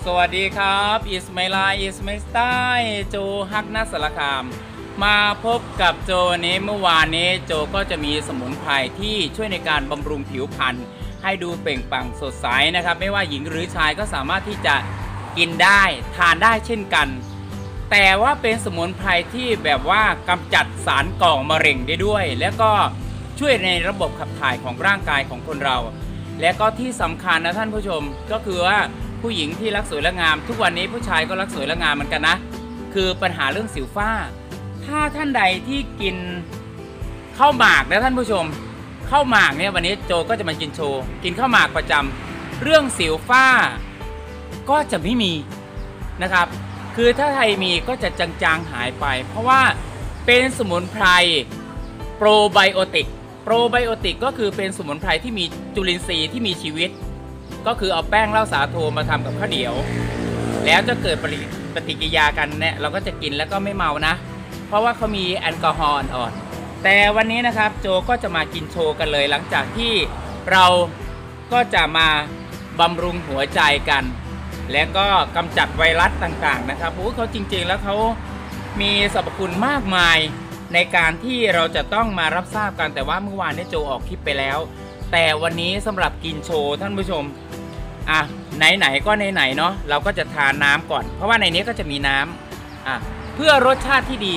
วัสดีครับอิสไมลาอิสไมสไตล์โจฮักนัสสารคามมาพบกับโจนี้เมื่อวานนี้โจก็จะมีสมุนไพรที่ช่วยในการบำรุงผิวพรรณให้ดูเปล่งปลั่งสดใสนะครับไม่ว่าหญิงหรือชายก็สามารถที่จะกินได้ทานได้เช่นกันแต่ว่าเป็นสมุนไพรที่แบบว่ากำจัดสารก่อมะเร็งได้ด้วยแล้วก็ช่วยในระบบขับถ่ายของร่างกายของคนเราและก็ที่สำคัญนะท่านผู้ชมก็คือว่าผู้หญิงที่รักสวยและงามทุกวันนี้ผู้ชายก็รักสวยและงามเหมือนกันนะคือปัญหาเรื่องสิวฝ้าถ้าท่านใดที่กินข้าวหมากนะท่านผู้ชมข้าวหมากเนี่ยวันนี้โจก็จะมากินโชว์กินข้าวหมากประจำเรื่องสิวฝ้าก็จะไม่มีนะครับคือถ้าใครมีก็จะจางๆหายไปเพราะว่าเป็นสมุนไพรโปรไบโอติกก็คือเป็นสมุนไพรที่มีจุลินทรีย์ที่มีชีวิตก็คือเอาแป้งเหล้าสาโทมาทำกับข้าวเหนียวแล้วจะเกิดปฏิกิริยากันเนี่ยเราก็จะกินแล้วก็ไม่เมานะเพราะว่าเขามีแอลกอฮอล์อ่อนแต่วันนี้นะครับโจก็จะมากินโชว์กันเลยหลังจากที่เราก็จะมาบำรุงหัวใจกันและก็กำจัดไวรัสต่างๆนะครับเขาจริงๆแล้วเขามีสรรพคุณมากมายในการที่เราจะต้องมารับทราบกันแต่ว่าเมื่อวานนี้โจออกคลิปไปแล้วแต่วันนี้สำหรับกินโชว์ท่านผู้ชมไหนๆก็ไหนๆเนาะเราก็จะทานน้ำก่อนเพราะว่าในนี้ก็จะมีน้ำเพื่อรสชาติที่ดี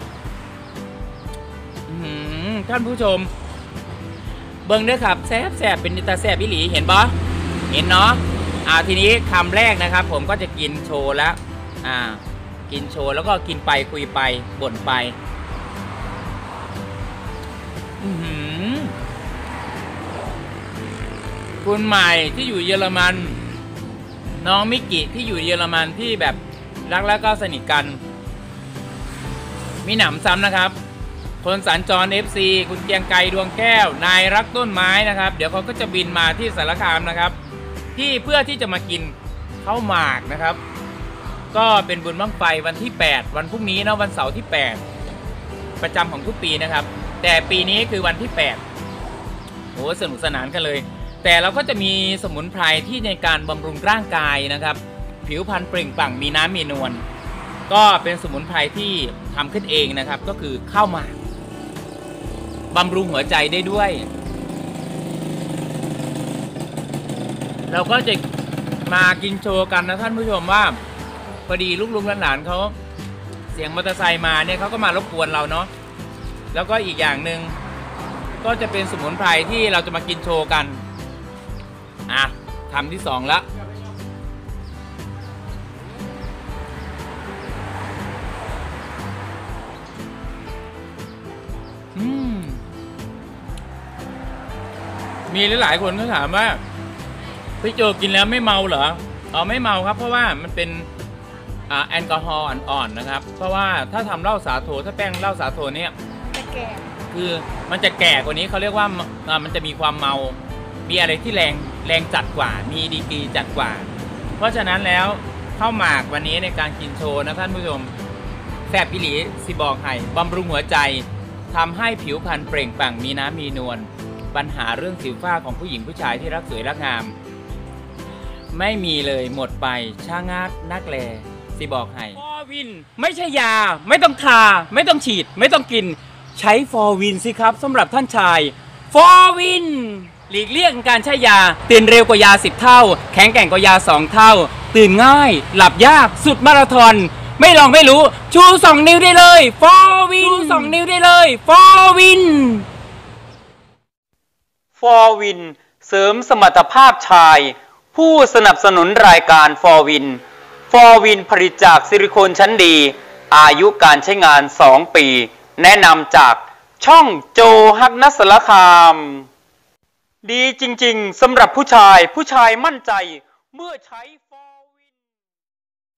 ท่านผู้ชมเบิ้งด้วยครับแซ่บเป็นตาแซ่บอิหลีเห็นปะเห็นเนาะทีนี้คำแรกนะครับผมก็จะกินโชว์แล้วกินโชว์แล้วก็กินไปคุยไปบ่นไปคุณใหม่ที่อยู่เยอรมันน้องมิกิที่อยู่เยอรมันที่แบบรักแล้วก็สนิทกันมีหนำซ้ำนะครับคนสัญจร FC คุณเกียงไกรดวงแก้วนายรักต้นไม้นะครับเดี๋ยวเขาก็จะบินมาที่สารคามนะครับที่เพื่อที่จะมากินข้าวหมากนะครับก็เป็นบุญบั้งไฟวันที่8วันพรุ่งนี้นะวันเสาร์ที่8ประจำของทุกปีนะครับแต่ปีนี้คือวันที่8โอ้สนุกสนานกันเลยแต่เราก็จะมีสมุนไพรที่ในการบำรุงร่างกายนะครับผิวพรรณเปล่งปลั่งมีน้ำมีนวลก็เป็นสมุนไพรที่ทำขึ้นเองนะครับก็คือข้าวหมากบำรุงหัวใจได้ด้วยเราก็จะมากินโชว์กันนะท่านผู้ชมว่าพอดีลูกหลานเขาเสียงมอเตอร์ไซค์มาเนี่ยเขาก็มารบกวนเราเนาะแล้วก็อีกอย่างหนึ่งก็จะเป็นสมุนไพรที่เราจะมากินโชว์กันคำที่2แล้วมีหลายคนก็ถามว่าพี่โจกินแล้วไม่เมาเหรอไม่เมาครับเพราะว่ามันเป็นแอลกอฮอล์อ่อนๆนะครับเพราะว่าถ้าทำเหล้าสาโทถ้าแป้งเหล้าสาโทเนี่ยจะแก่คือมันจะแก่กว่านี้เขาเรียกว่ามันจะมีความเมามีอะไรที่แรงจัดกว่ามีดีกรีจัดกว่าเพราะฉะนั้นแล้วข้าวหมากวันนี้ในการกินโชว์นะท่านผู้ชมแซ่บอิหลีสิบอกให้บำรุงหัวใจทำให้ผิวพรรณเปล่งปลั่งมีน้ำมีนวลปัญหาเรื่องสิวฝ้าของผู้หญิงผู้ชายที่รักสวยรักงามไม่มีเลยหมดไปช่างาดนักแลสิบอกให้ฟอร์วินไม่ใช่ยาไม่ต้องทาไม่ต้องฉีดไม่ต้องกินใช้ฟอร์วินสิครับสำหรับท่านชายฟอร์วินหลีกเลี่ยงการใช้ยาตื่นเร็วกว่ายา10เท่าแข็งแกร่งกว่ายา2เท่าตื่นง่ายหลับยากสุดมาราธอนไม่ลองไม่รู้ชู2นิ้วได้เลยฟอร์วินชู2นิ้วได้เลยฟอร์วินเสริมสมรรถภาพชายผู้สนับสนุนรายการฟอร์วินผลิตจากซิลิโคนชั้นดีอายุการใช้งาน2ปีแนะนำจากช่องโจฮักนัสสารคามดีจริงๆสำหรับผู้ชายมั่นใจเมื่อใช้